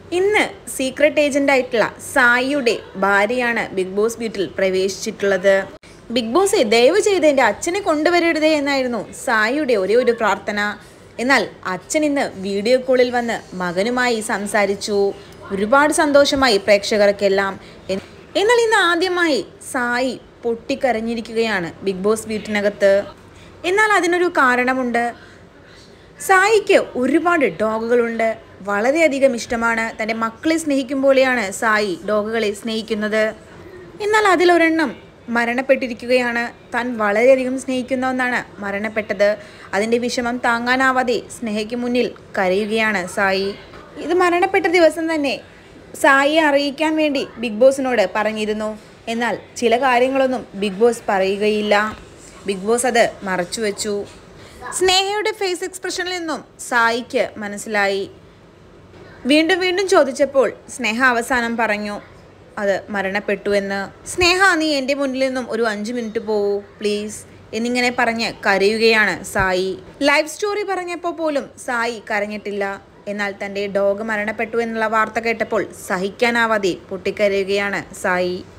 ഇന്ന് secret agent ആയിട്ടുള്ള സായിയുടെ ഭാര്യയാണ് ബിഗ് ബോസ് വീട്ടിൽ പ്രവേശിച്ചിട്ടുള്ളത്. ബിഗ് ബോസ് ദയവ് ചെയ്ത് എൻ്റെ അച്ഛനെ കൊണ്ടുവരരുതേ എന്നായിരുന്നു സായിയുടെ ഒരേ ഒരു പ്രാർത്ഥന. എന്നാൽ അച്ഛൻ ഇന്ന് വീഡിയോ കോളിൽ വന്ന് മകനുമായി സംസാരിച്ചു. ഒരുപാട് സന്തോഷമായി പ്രേക്ഷകർക്കെല്ലാം. എന്നാൽ ഇന്ന് ആദ്യമായി സായി പൊട്ടിക്കരഞ്ഞിരിക്കുകയാണ് ബിഗ് ബോസ് വീട്ടിനകത്ത്. എന്നാൽ അതിനൊരു കാരണമുണ്ട്. സായിക്ക് ഒരുപാട് ഡോഗുകളുണ്ട്. വളരെയധികം ഇഷ്ടമാണ്. തൻ്റെ മക്കളെ സ്നേഹിക്കും പോലെയാണ് സായി ഡോഗുകളെ സ്നേഹിക്കുന്നത്. എന്നാൽ അതിലൊരെണ്ണം മരണപ്പെട്ടിരിക്കുകയാണ്. താൻ വളരെയധികം സ്നേഹിക്കുന്ന ഒന്നാണ് മരണപ്പെട്ടത്. അതിൻ്റെ വിഷമം താങ്ങാനാവാതെ സ്നേഹയ്ക്ക് മുന്നിൽ കരയുകയാണ് സായി. ഇത് മരണപ്പെട്ട ദിവസം തന്നെ സായിയെ അറിയിക്കാൻ വേണ്ടി ബിഗ് ബോസിനോട് പറഞ്ഞിരുന്നു. എന്നാൽ ചില കാര്യങ്ങളൊന്നും ബിഗ് ബോസ് പറയുകയില്ല. ബിഗ് ബോസ് അത് മറച്ചു വെച്ചു. സ്നേഹയുടെ ഫേസ് എക്സ്പ്രഷനിൽ നിന്നും സായിക്ക് മനസ്സിലായി. വീണ്ടും വീണ്ടും ചോദിച്ചപ്പോൾ സ്നേഹ അവസാനം പറഞ്ഞു അത് മരണപ്പെട്ടു എന്ന്. സ്നേഹ, നീ എൻ്റെ മുന്നിൽ നിന്നും ഒരു 5 മിനിറ്റ് പോവൂ പ്ലീസ് എന്നിങ്ങനെ പറഞ്ഞ് കരയുകയാണ് സായി. ലൈവ് സ്റ്റോറി പറഞ്ഞപ്പോൾ പോലും സായി കരഞ്ഞിട്ടില്ല. എന്നാൽ തൻ്റെ ഡോഗ് മരണപ്പെട്ടു എന്നുള്ള വാർത്ത കേട്ടപ്പോൾ സഹിക്കാനാവാതെ പൊട്ടിക്കരയുകയാണ് സായി.